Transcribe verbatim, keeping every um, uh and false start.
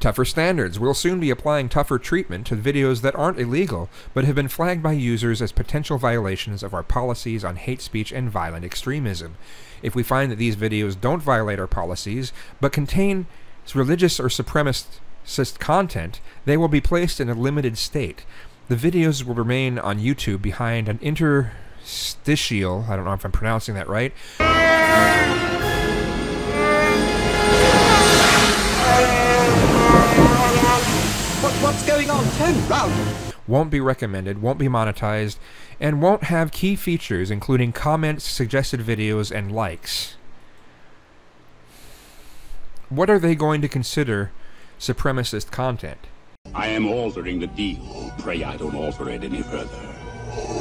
Tougher standards. We'll soon be applying tougher treatment to videos that aren't illegal, but have been flagged by users as potential violations of our policies on hate speech and violent extremism. If we find that these videos don't violate our policies, but contain religious or supremacist content, they will be placed in a limited state. The videos will remain on YouTube behind an interstitial, I don't know if I'm pronouncing that right, What, what's going on? Turn round! won't be recommended, won't be monetized, and won't have key features including comments, suggested videos, and likes. What are they going to consider supremacist content? I am altering the deal. Pray I don't alter it any further.